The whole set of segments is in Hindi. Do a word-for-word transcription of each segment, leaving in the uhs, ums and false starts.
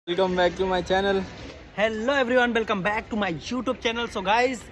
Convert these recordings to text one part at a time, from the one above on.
Welcome back to my channel. Hello everyone, welcome back to my YouTube channel. So guys,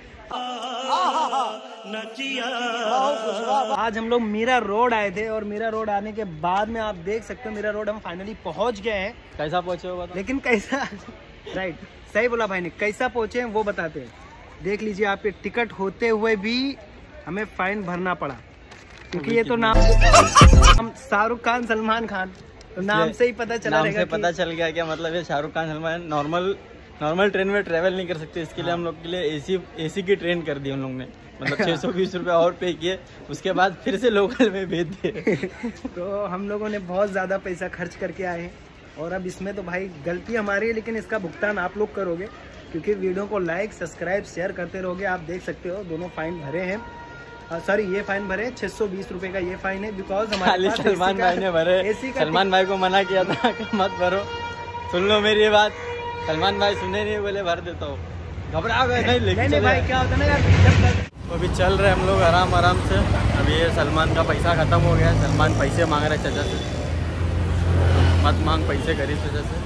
आज हम लोग मीरा रोड आए थे और मीरा रोड आने के बाद में आप देख सकते हो मीरा रोड हम फाइनली पहुंच गए हैं। कैसा पहुंचे हो बता? लेकिन कैसा राइट सही बोला भाई ने, कैसा पहुंचे हैं वो बताते हैं। देख लीजिए, आपके टिकट होते हुए भी हमें फाइन भरना पड़ा, क्योंकि ये तो नाम हम शाहरुख खान सलमान खान, तो नाम से ही पता चला नाम रहेगा से पता चल गया क्या मतलब है। Shahrukh Khan Salman normal normal train में ट्रेवल नहीं कर सकते, इसके लिए हम लोग के लिए एसी एसी की ट्रेन कर दी हम लोग ने। मतलब छह सौ बीस रुपये और पे किए, उसके बाद फिर से लोकल में भेज दिए। तो हम लोगों ने बहुत ज़्यादा पैसा खर्च करके आए हैं और अब इसमें तो भाई गलती हमारी है, लेकिन इसका भुगतान आप लोग करोगे, क्योंकि वीडियो को लाइक सब्सक्राइब शेयर करते रहोगे। आप देख सकते हो दोनों फाइन भरे हैं, सॉरी ये फाइन भरे छह सौ बीस रुपए का ये फाइन है, बिकॉज हमारे सलमान भाई ने भरे। सलमान भाई को मना किया था कि मत भरो, सुन लो मेरी ये बात। सलमान भाई सुने नहीं, बोले भर देता हूँ, घबरा गए। नहीं लेकिन नहीं भाई, क्या होता है ना यार, तो अभी चल रहे हम लोग आराम आराम से। अभी ये सलमान का पैसा खत्म हो गया, सलमान पैसे मांग रहे चाचा से। मत मांग पैसे, गरीब चाचा से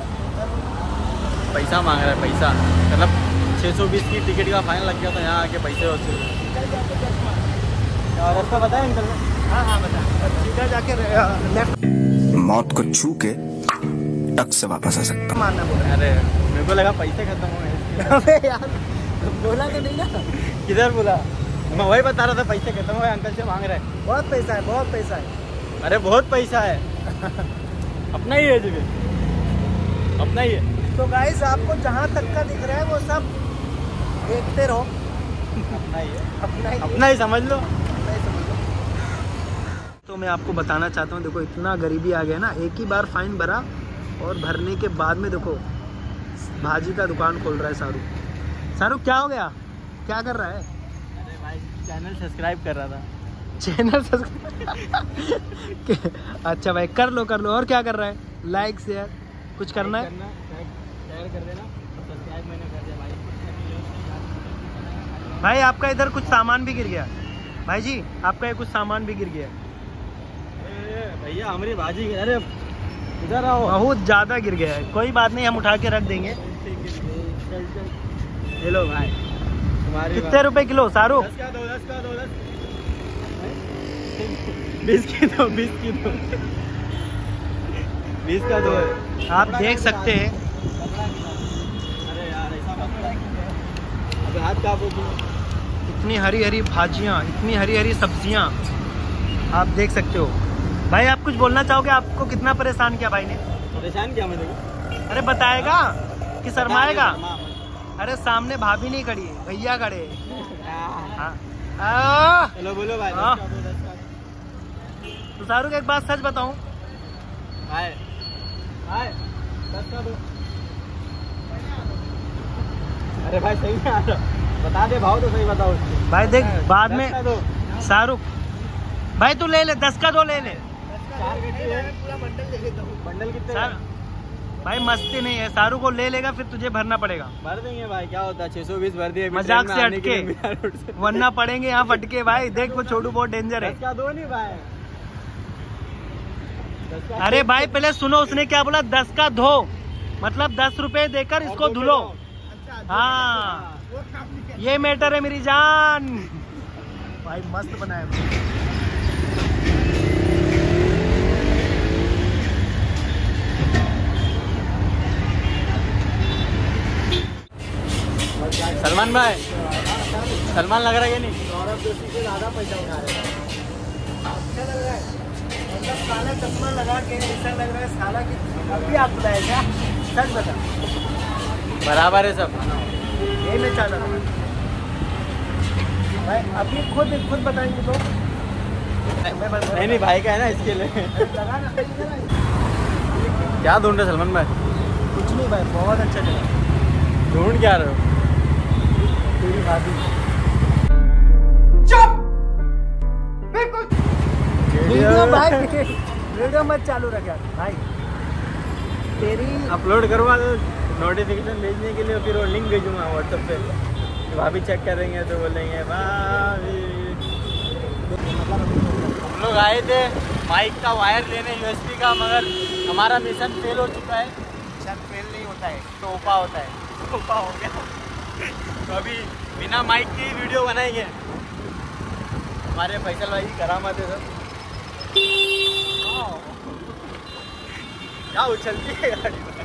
पैसा मांग रहा है, पैसा मतलब छः सौ बीस की टिकट का फाइन लग गया था, यहाँ आके पैसे वसूल। रास्ता बताया अंकल ने? हाँ हाँ बता, सीधा जाके लेफ्ट। मौत को छू के टक से वापस आ सकता। मारना बोला। अरे मेरे को लगा पैसे खत्म हो गए। अबे यार बोला तो नहीं ना। किधर बोला? मैं वही बता रहा था, पैसे खत्म हो गए, अंकल से मांग रहे हैं। बहुत पैसा है, बहुत पैसा है। अरे बहुत पैसा है। अपना ही है जी, अपना ही है। तो गाइस, आपको जहाँ तक का दिख रहा है वो सब देखते रहो, अपना ही है, अपना ही अपना ही समझ लो। तो मैं आपको बताना चाहता हूँ, देखो इतना गरीबी आ गया ना, एक ही बार फाइन भरा और भरने के बाद में देखो भाजी का दुकान खोल रहा है शाहरुख। शाहरुख क्या हो गया, क्या कर रहा है? अरे भाई चैनल सब्सक्राइब कर रहा था। चैनल सब्सक्राइब अच्छा भाई, कर लो कर लो। और क्या कर रहा है? लाइक शेयर कुछ करना है? शेयर कर देना, सब्सक्राइब मैंने कर दिया भाई। भाई आपका इधर कुछ सामान भी गिर गया। भाई जी आपका ये कुछ सामान भी गिर गया। भैया हमारी भाजी, अरे इधर आओ। बहुत ज़्यादा गिर गया है, कोई बात नहीं, हम उठा के रख देंगे। ये लो भाई, तुम्हारी कितने रुपए किलो शाहरुख? दस का दो, दस का दो, दस बीस की दो, बीस की दो, बीस का दो है। आप देख सकते हैं। अरे यार ऐसा मत, हाथ का इतनी हरी हरी भाजियाँ, इतनी हरी हरी सब्जियाँ आप देख सकते हो। भाई आप कुछ बोलना चाहोगे? आपको कितना परेशान किया भाई ने? परेशान किया मैं देखो। अरे बताएगा कि शर्माएगा? अरे सामने भाभी नहीं खड़ी है, भैया खड़े हैं। हाँ चलो बोलो भाई। हाँ। तो शाहरुख एक बात सच बताऊं, भाई भाई दस का दो। अरे भाई सही है, बता दे भाव तो सही बताओ उसको। भाई देख बाद में शाहरुख भाई तू ले ले, दस का दो ले ले। चार पूरा बंडल ले लेता हूँ। बंडल कितने? भाई मस्ती नहीं है, शाहरुख को ले लेगा फिर तुझे भरना पड़ेगा। भर देंगे भाई, क्या होता है, छह सौ बीस भर दिए। मजाक से हटके, वरना पड़ेंगे यहाँ फटके। भाई देख वो छोटू बहुत डेंजर है। दस का दो नहीं भाई। अरे भाई पहले सुनो, उसने क्या बोला? दस का दो, मतलब दस रुपए देकर इसको धुलो। हाँ ये मैटर है मेरी जान। भाई मस्त बनाया। सलमान भाई, सलमान लग रहा है कि नहीं? सौरभ जोशी से ज्यादा पैसा उठा रहे हैं। अच्छा लग रहा है, मतलब काला चश्मा लगा के ऐसा लग रहा है साला की अभी आप बताए क्या? सच बता। बराबर है सब, यही मैं चाहता था भाई। अभी खुद खुद बताएंगे तो नहीं नहीं भाई का है ना, इसके लिए लगा ना। क्या ढूंढ रहे सलमान भाई? कुछ नहीं भाई, बहुत अच्छा चला। ढूंढ क्या रहे हो? तेरी भाभी। वीडियो भाई, वीडियो मत चालू रख यार भाई। तेरी अपलोड करवा दो, नोटिफिकेशन भेजने के लिए, फिर वो लिंक भेजूंगा व्हाट्सएप पे। भाभी चेक करेंगे तो बोलेंगे भाभी। हम लोग आए थे माइक का वायर लेने यूएसबी का, मगर हमारा मिशन फेल हो चुका है। शायद फेल नहीं होता है, टोपा होता है। टोपा हो गया। तो अभी बिना माइक की वीडियो बनाएंगे। हमारे फैसल भाई की करामत है सब। क्या उछलती है गाड़ी में।